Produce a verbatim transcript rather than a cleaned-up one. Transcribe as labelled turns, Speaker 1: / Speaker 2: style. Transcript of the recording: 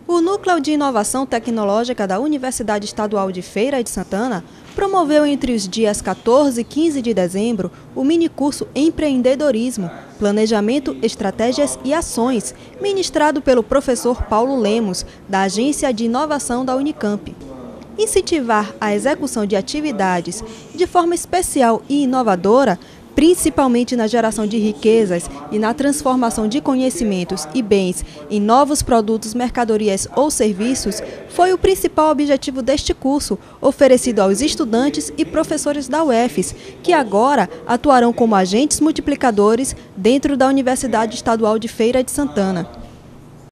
Speaker 1: O Núcleo de Inovação Tecnológica da Universidade Estadual de Feira de Santana promoveu entre os dias quatorze e quinze de dezembro o minicurso Empreendedorismo, Planejamento, Estratégias e Ações, ministrado pelo professor Paulo Lemos, da Agência de Inovação da Unicamp. Incentivar a execução de atividades de forma especial e inovadora, principalmente na geração de riquezas e na transformação de conhecimentos e bens em novos produtos, mercadorias ou serviços, foi o principal objetivo deste curso, oferecido aos estudantes e professores da U F E S, que agora atuarão como agentes multiplicadores dentro da Universidade Estadual de Feira de Santana.